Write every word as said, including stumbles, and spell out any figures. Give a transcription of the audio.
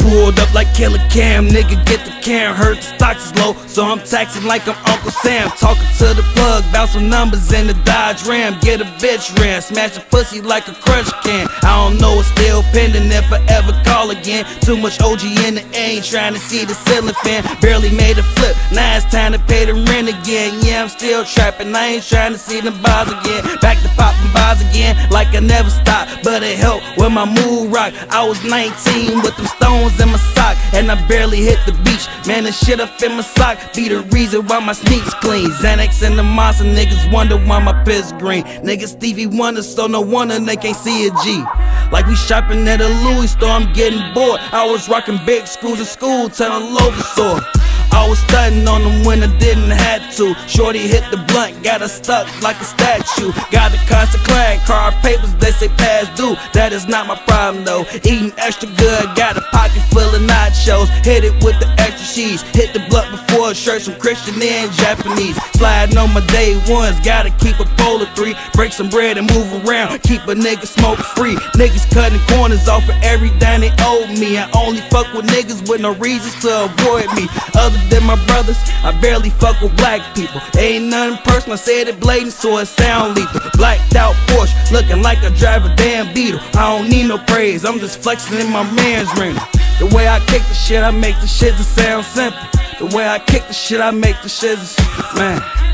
Pulled up like Killer Cam, nigga get the cam. Heard the stocks is low, so I'm taxing like I'm Uncle Sam. Talking to the plug, bout some numbers in the Dodge Ram. Get a bitch ran, smash a pussy like a crush can. I don't know, it's still pending if I ever call again. Too much O G in the A, ain't trying to see the ceiling fan. Barely made a flip, now it's time to pay the rent again. Yeah, I'm still trapping, I ain't trying to see them bars again. Back to popping bars again, like I never stopped. But it helped when my mood rock. I was nineteen with them stones in my sock, and I barely hit the beach. Man, the shit up in my sock be the reason why my sneaks clean. Xanax and the monster, niggas wonder why my piss green. Niggas Stevie Wonder, so no wonder they can't see a G. Like we shopping at a Louis store, I'm getting bored. I was rocking big screws in school, telling Lover sore. I was stunting on them when I didn't have to. Shorty hit the blunt, got her stuck like a statue. Got the constant clang, car papers, they say past due. That is not my problem though. Eating extra good, got a pocket full of nachos. Hit it with the extra cheese. Hit the blunt before shirts from Christian and Japanese. Sliding on my day ones, gotta keep a pole of three. Break some bread and move around, keep a nigga smoke free. Niggas cutting corners off for every dime they owe me. I only fuck with niggas with no reasons to avoid me. Other than my brothers, I barely fuck with black people. Ain't nothing personal, I said it blatant so it sound lethal. Blacked out Porsche, looking like I drive a damn Beetle. I don't need no praise, I'm just flexing in my man's ring. The way I kick the shit, I make the shit that sound simple. The way I kick the shit, I make the shit, man.